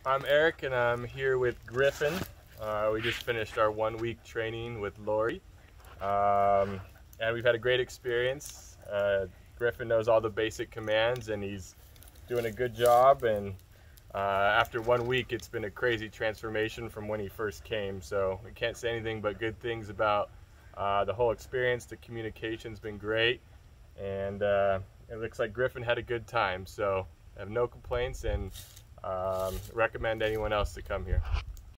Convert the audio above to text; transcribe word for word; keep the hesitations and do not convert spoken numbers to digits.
I'm Eric and I'm here with Griffin. Uh, we just finished our one week training with Lori. Um, and we've had a great experience. Uh, Griffin knows all the basic commands and he's doing a good job, and uh, after one week it's been a crazy transformation from when he first came, so we can't say anything but good things about uh, the whole experience. The communication's been great, and uh, it looks like Griffin had a good time, so I have no complaints and um, recommend anyone else to come here.